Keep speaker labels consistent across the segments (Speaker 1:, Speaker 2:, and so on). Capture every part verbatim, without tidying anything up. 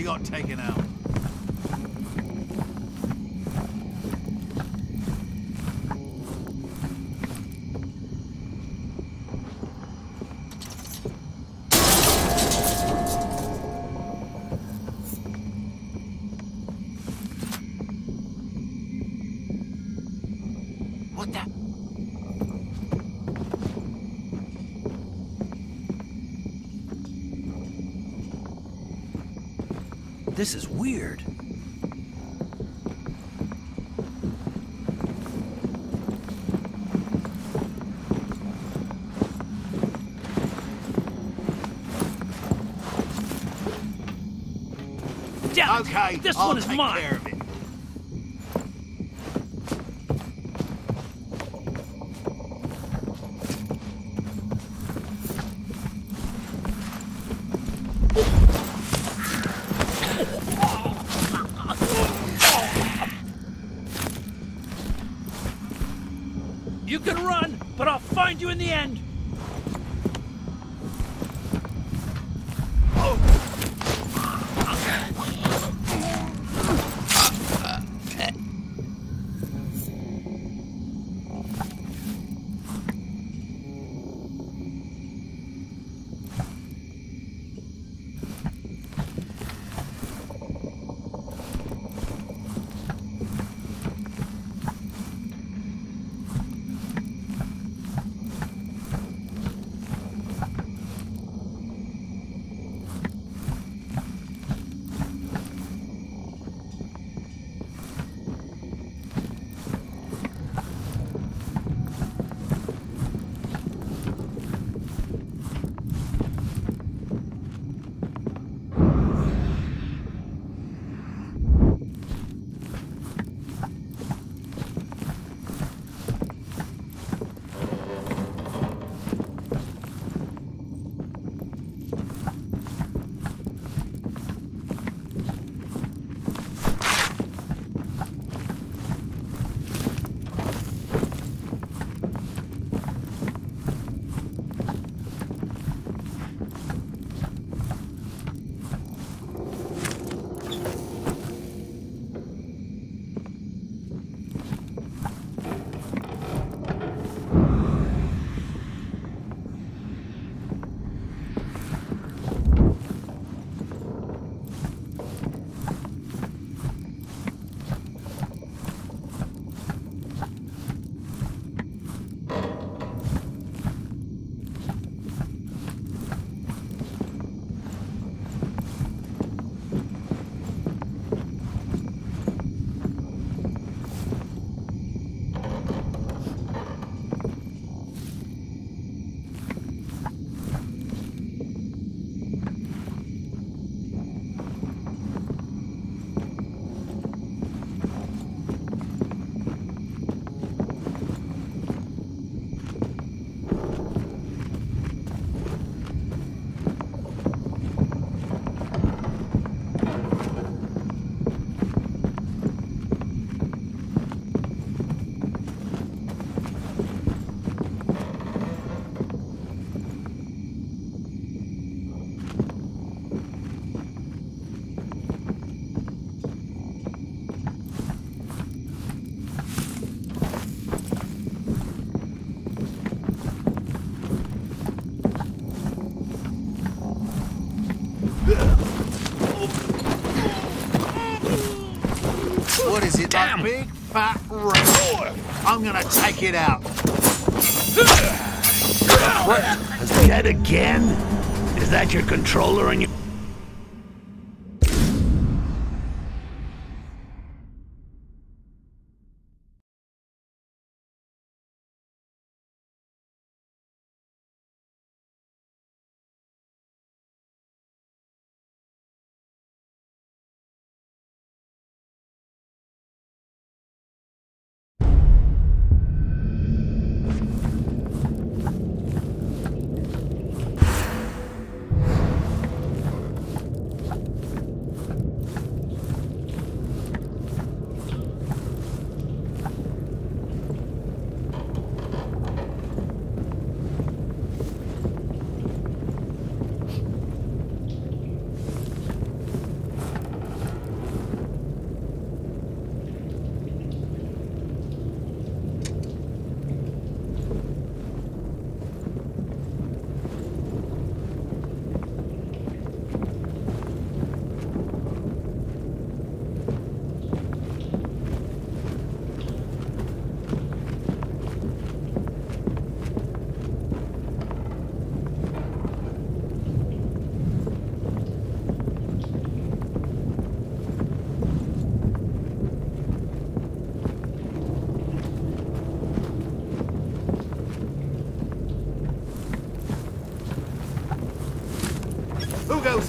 Speaker 1: He got taken out.
Speaker 2: What the?
Speaker 3: This is weird.
Speaker 2: Damn it!
Speaker 1: Okay,
Speaker 2: This
Speaker 1: I'll
Speaker 2: one is
Speaker 1: take
Speaker 2: mine!
Speaker 1: care of it.
Speaker 2: You can run, but I'll find you in the end!
Speaker 1: What is it,
Speaker 2: Damn.
Speaker 1: that big fat rat? I'm gonna take it out.
Speaker 4: What? Dead again? Is that your controller on your...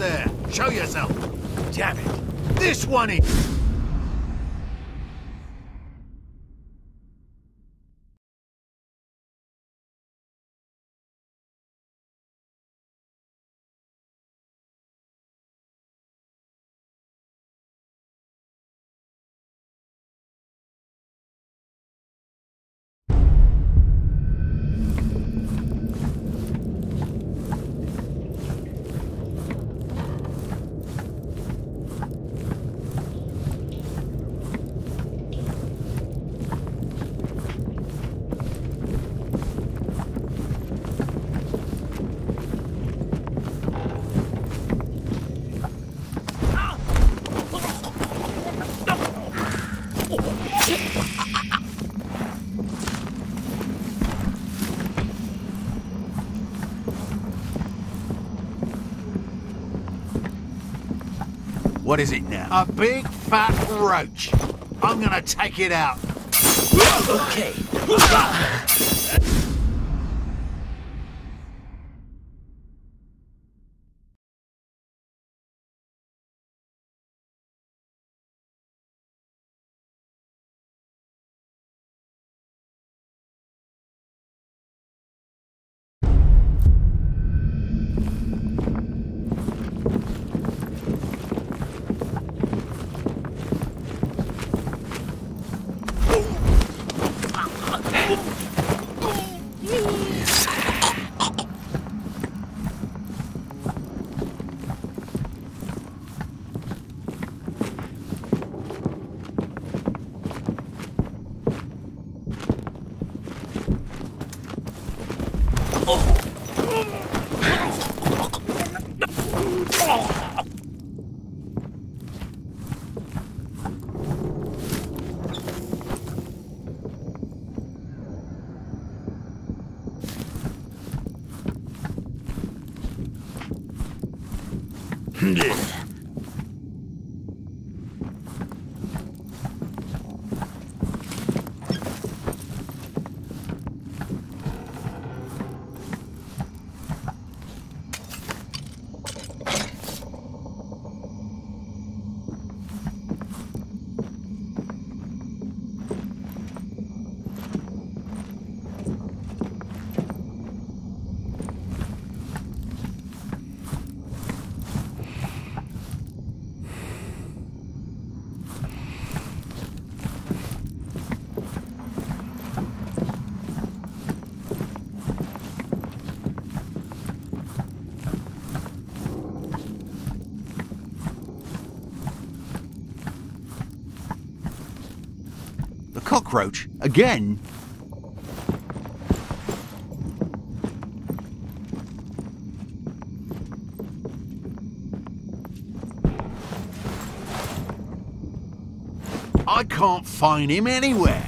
Speaker 1: there? Show yourself.
Speaker 2: Damn it.
Speaker 1: This one is.
Speaker 3: What is it now?
Speaker 1: A big fat roach. I'm gonna take it out.
Speaker 3: Okay. Cockroach? Again?
Speaker 1: I can't find him anywhere.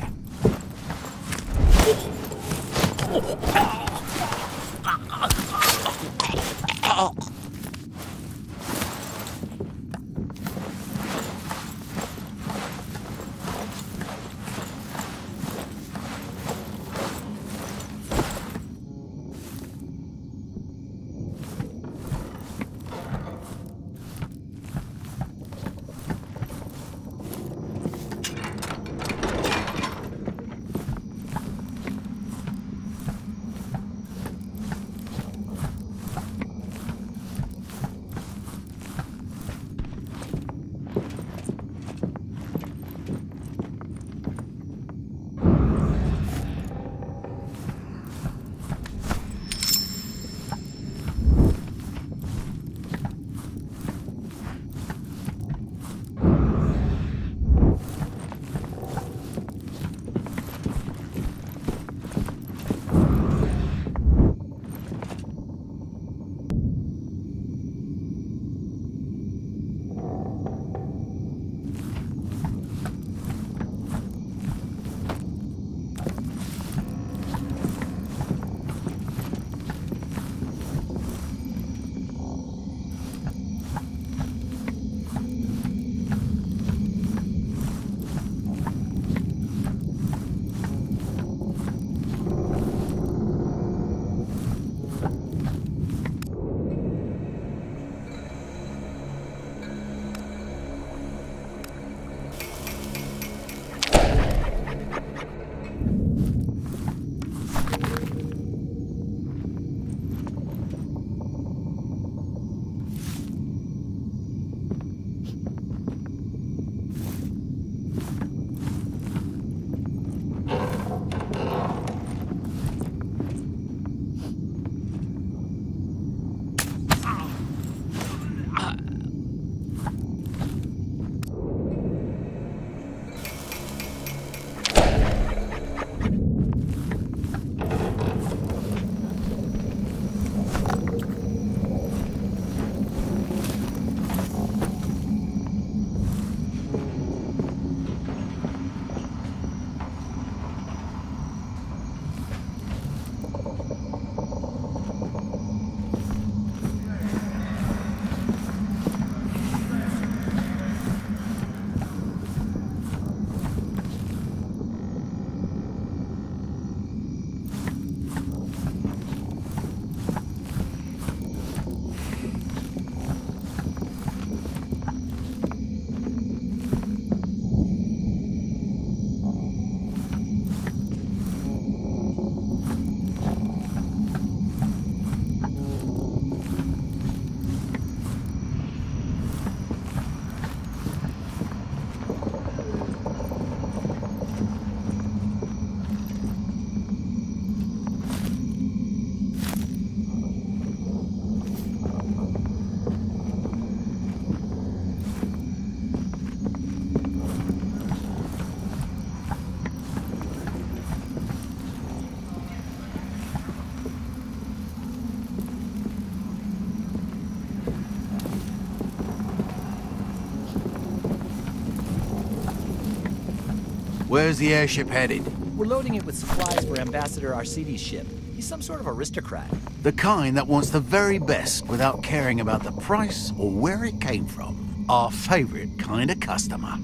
Speaker 3: Where's the airship headed?
Speaker 5: We're loading it with supplies for Ambassador Arcidi's ship. He's some sort of aristocrat.
Speaker 3: The kind that wants the very best without caring about the price or where it came from. Our favorite kind of customer.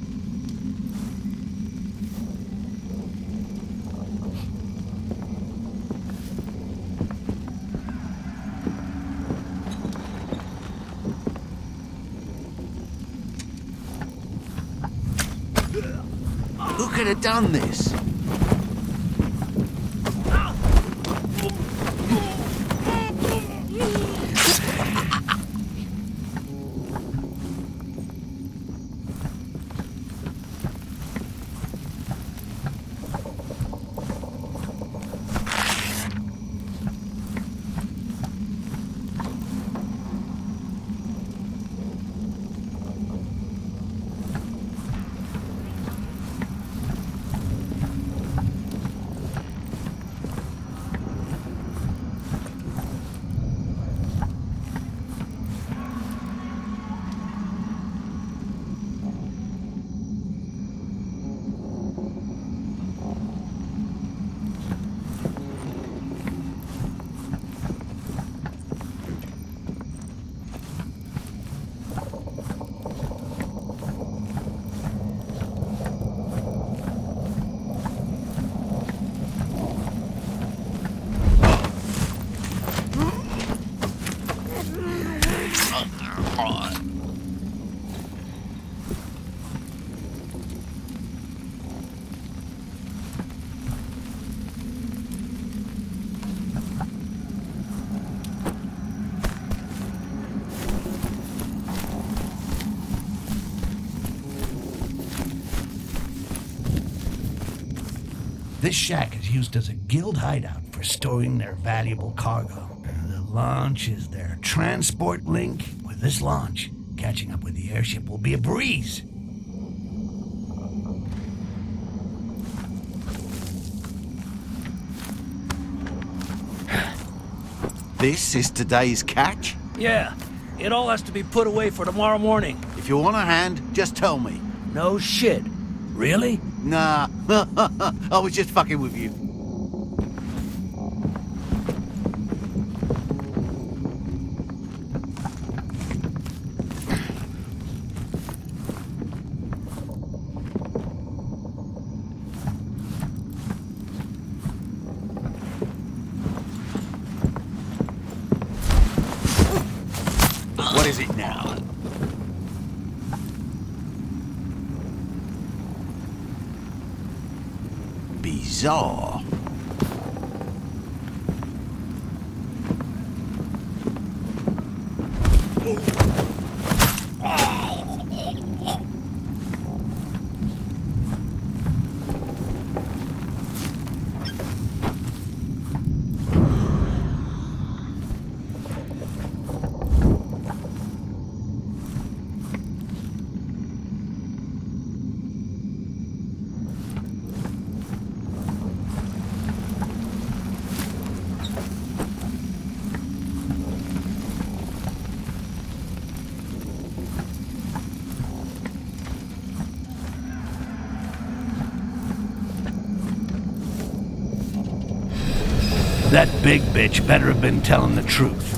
Speaker 3: Who could have done this?
Speaker 4: This shack is used as a guild hideout for storing their valuable cargo. The launch is their transport link. With this launch, catching up with the airship will be a breeze.
Speaker 3: This is today's catch?
Speaker 2: Yeah, it all has to be put away for tomorrow morning.
Speaker 3: If you want a hand, just tell me.
Speaker 2: No shit. Really?
Speaker 3: Nah, I was just fucking with you. What is it now? Bizarre.
Speaker 4: That big bitch better have been telling the truth.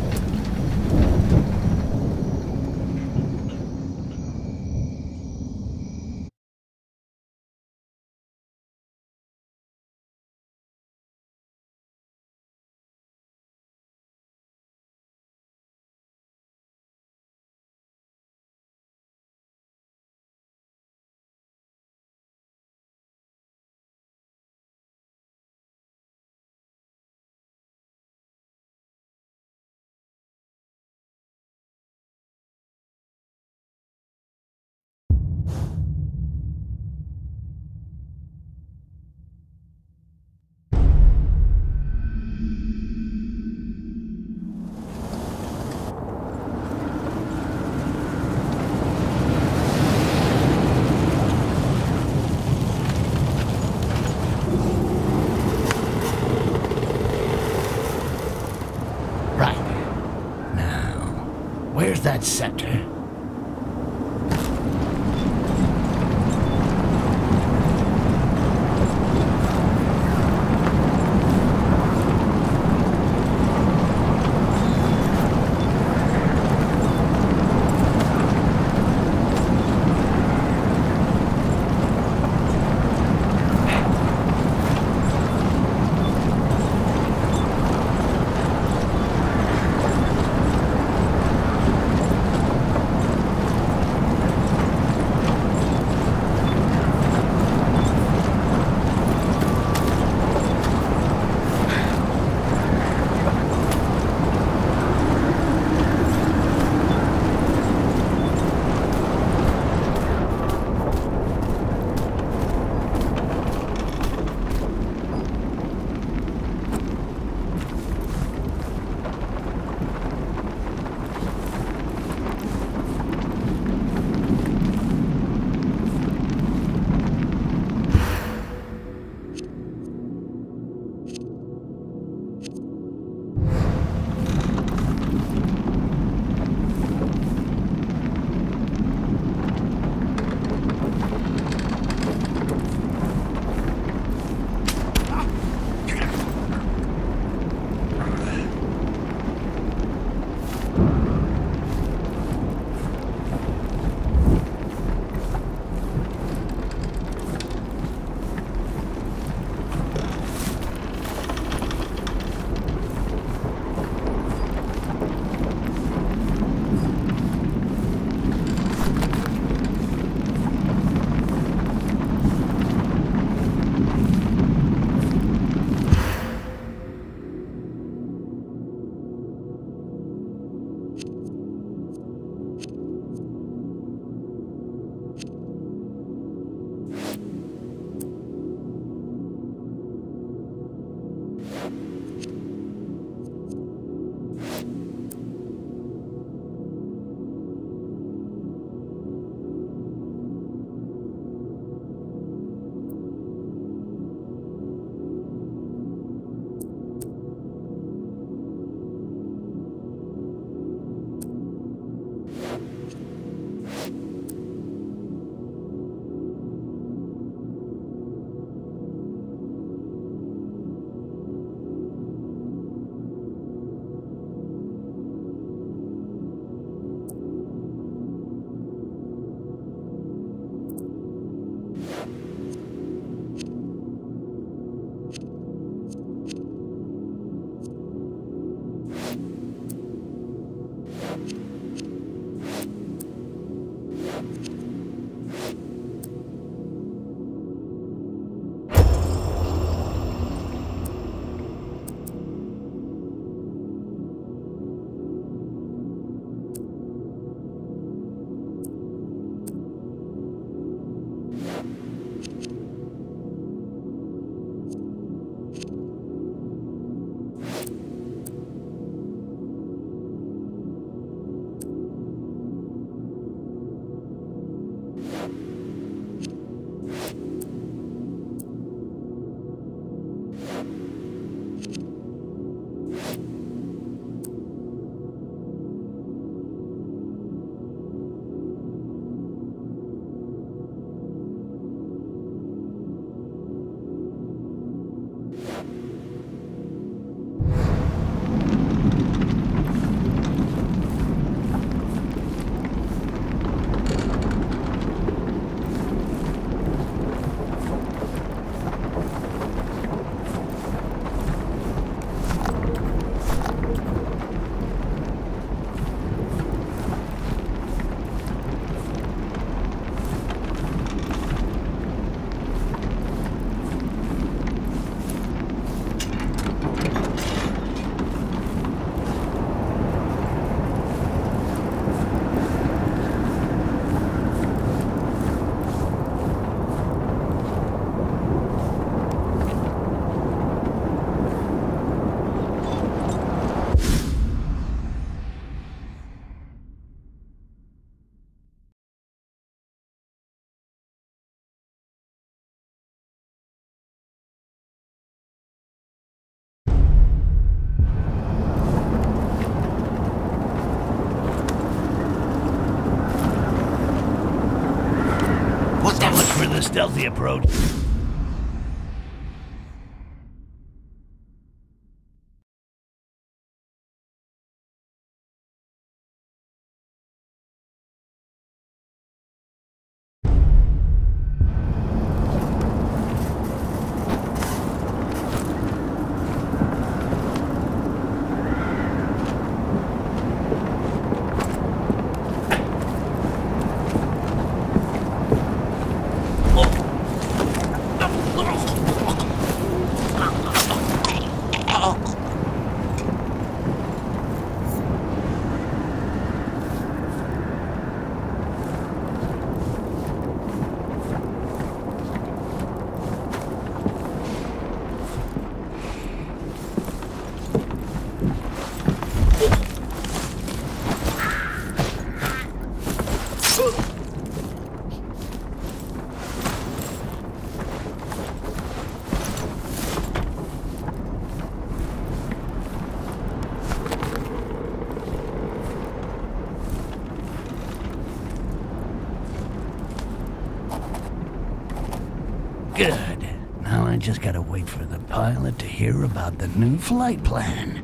Speaker 4: Where's that scepter? stealthy approach. Good. Now I just gotta wait for the pilot to hear about the new flight plan.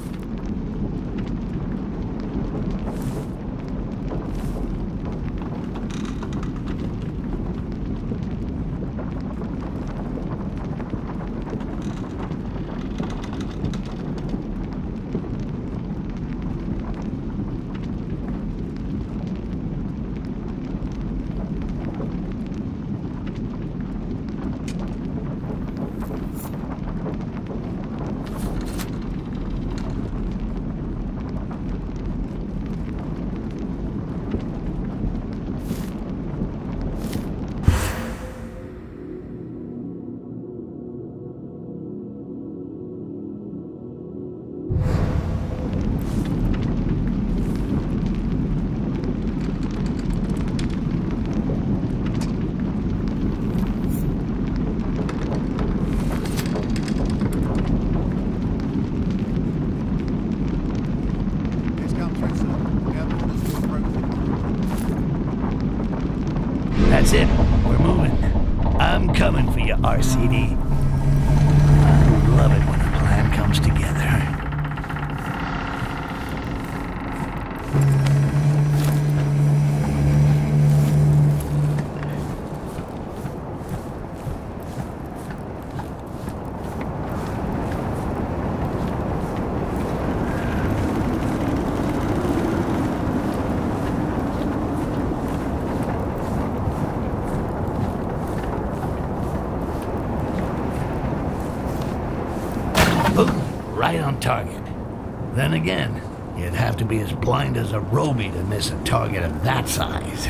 Speaker 4: That's it. We're moving. I'm coming for you, R C D. I love it when a plan comes together. Right on target. Then again, you'd have to be as blind as a Roby to miss a target of that size.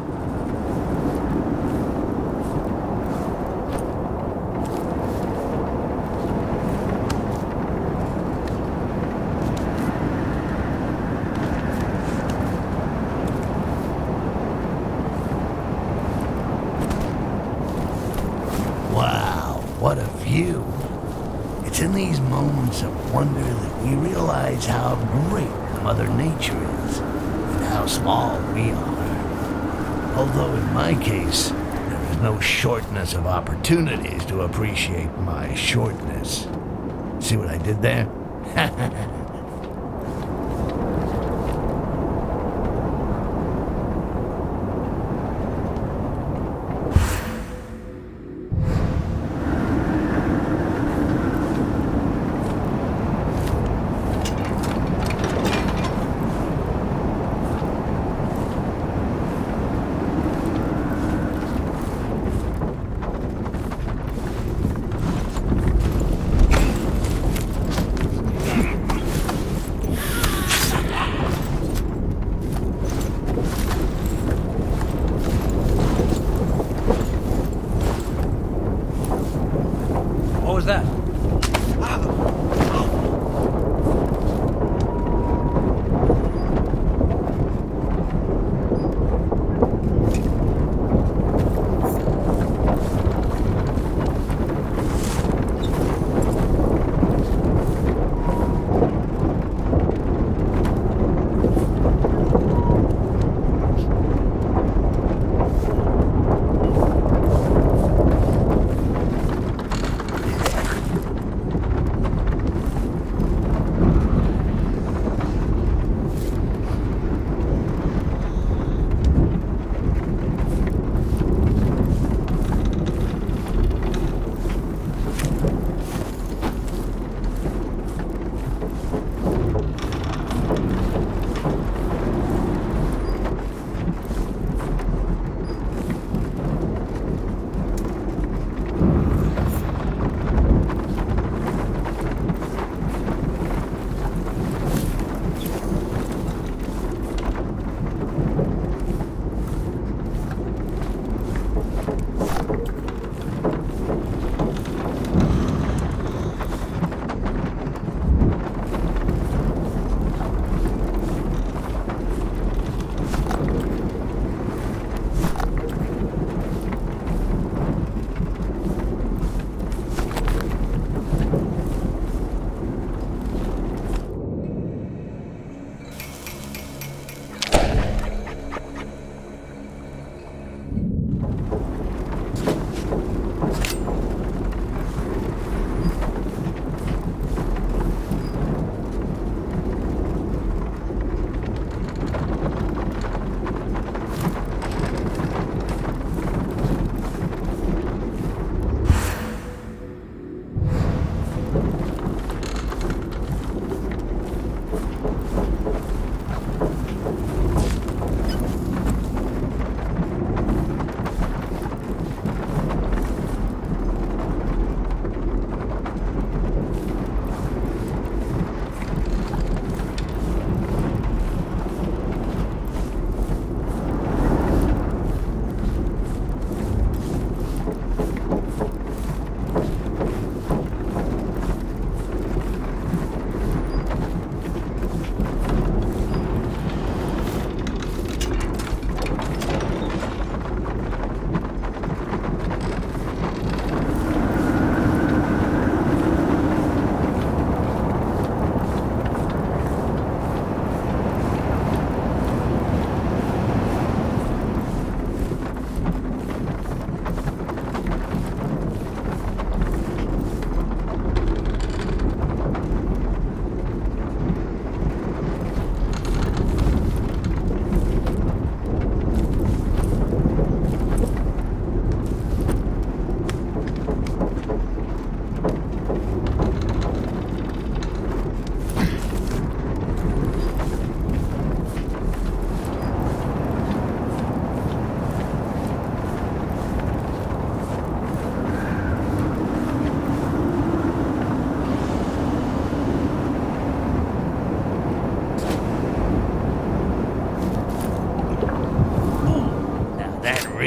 Speaker 4: Wow, what a view. It's in these moments of wonder that we realize how great Mother Nature is and how small we are. Although in my case, there is no shortness of opportunities to appreciate my shortness. See what I did there?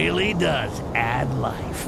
Speaker 4: really does add life.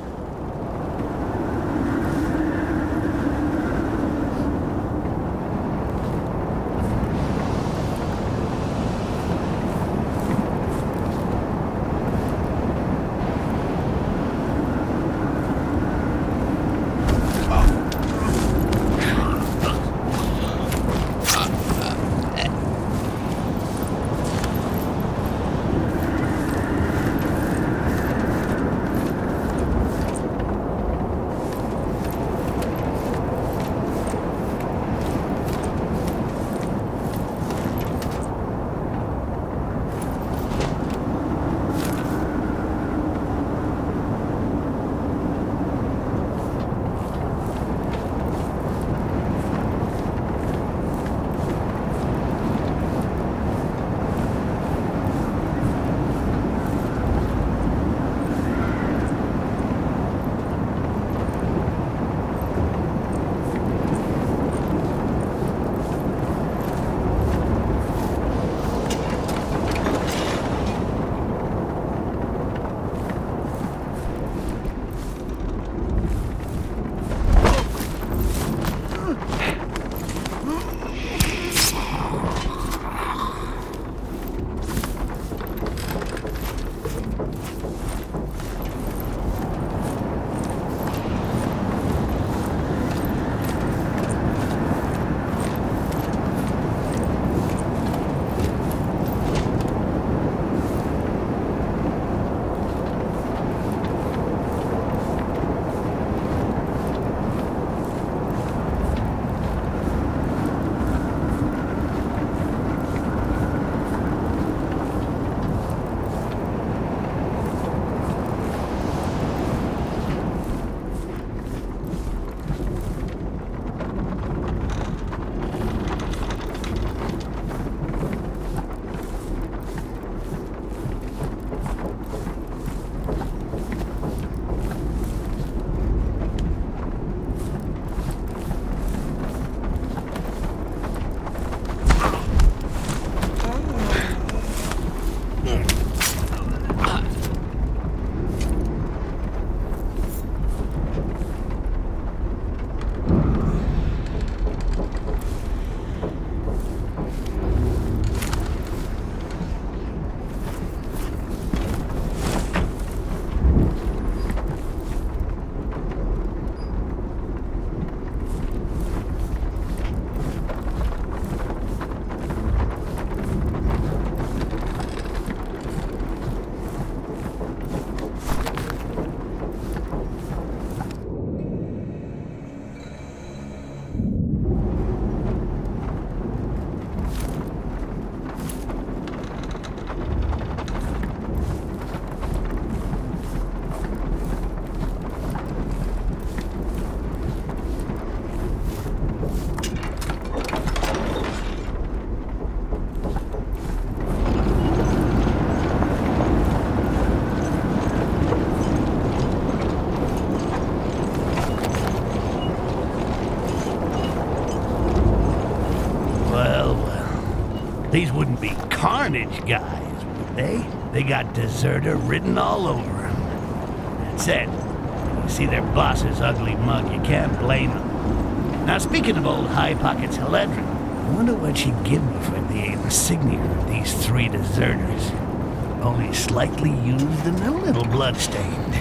Speaker 4: These wouldn't be Carnage guys, would they? They got deserter written all over them. That said, you see their boss's ugly mug, you can't blame them. Now, speaking of old High Pockets Haledron, I wonder what she'd give me for the insignia of these three deserters. Only slightly used and a little bloodstained.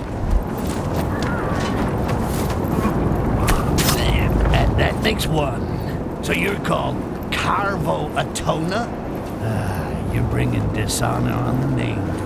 Speaker 4: That, that makes one. So you're called Carvo Atona? Ah, you're bringing dishonor on the name.